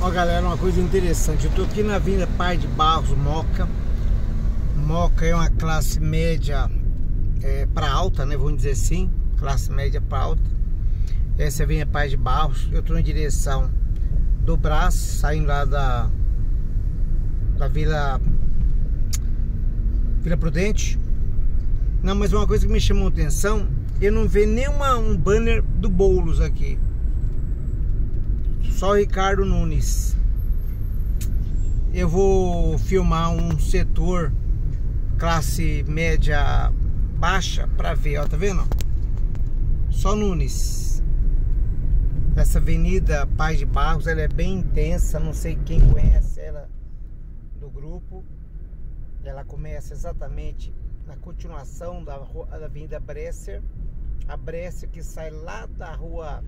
Ó galera, uma coisa interessante, eu tô aqui na Avenida Paz de Barros, Moca. Moca é uma classe média para alta, né? Vamos dizer assim, classe média para alta. Essa é a Avenida Paz de Barros. Eu tô na direção do Brás, saindo lá da Vila Prudente. Não, mas uma coisa que me chamou a atenção, eu não vejo nenhum banner do Boulos aqui. Só Ricardo Nunes. Eu vou filmar um setor classe média baixa para ver, ó, tá vendo? Só Nunes. Essa Avenida Paz de Barros, ela é bem intensa, não sei quem conhece ela do grupo. Ela começa exatamente na continuação da Avenida Bresser. A Bresser que sai lá da rua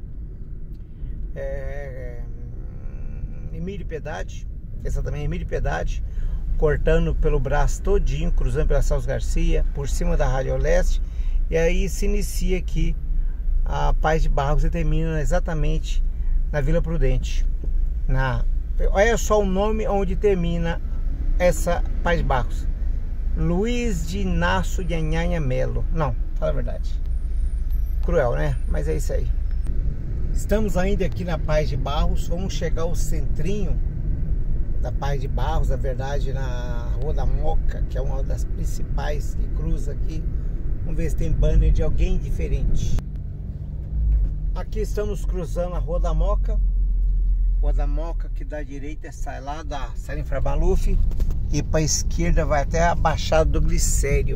Emílio Piedade, exatamente Emílio Piedade, cortando pelo Brás todinho, cruzando pela Celso Garcia, por cima da Rádio Leste, e aí se inicia aqui a Paz de Barros e termina exatamente na Vila Prudente. Olha só o nome onde termina essa Paz de Barros: Luiz de Inácio de Anhanha Melo. Não, fala a verdade, cruel, né? Mas é isso aí. Estamos ainda aqui na Paz de Barros. Vamos chegar ao centrinho da Paz de Barros, na verdade na Rua da Moca, que é uma das principais que cruza aqui. Vamos ver se tem banner de alguém diferente. Aqui estamos cruzando a Rua da Moca. Rua da Moca, que da direita sai lá da Salim Farmaluf e para a esquerda vai até a Baixada do Glicério.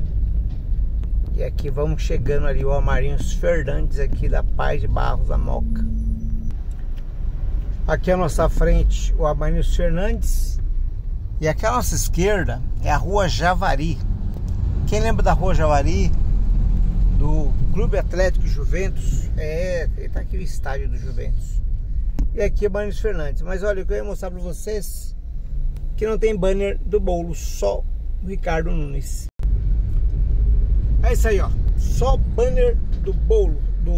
E aqui vamos chegando ali o Amarinhos Fernandes, aqui da Paz de Barros da Moca. Aqui à nossa frente o Amarinhos Fernandes. E aqui à nossa esquerda é a Rua Javari. Quem lembra da Rua Javari? Do Clube Atlético Juventus? Tá aqui o estádio do Juventus. E aqui é o Amarinhos Fernandes. Mas olha, o que eu ia mostrar pra vocês, que não tem banner do Boulos, só o Ricardo Nunes. É isso aí, ó. Só banner do Boulos,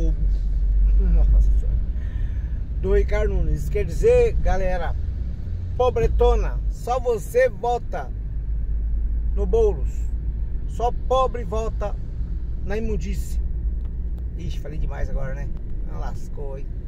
do Ricardo Nunes. Quer dizer, galera, pobretona, só você vota no Boulos. Só pobre vota na imundície. Ixi, falei demais agora, né? Lascou, hein?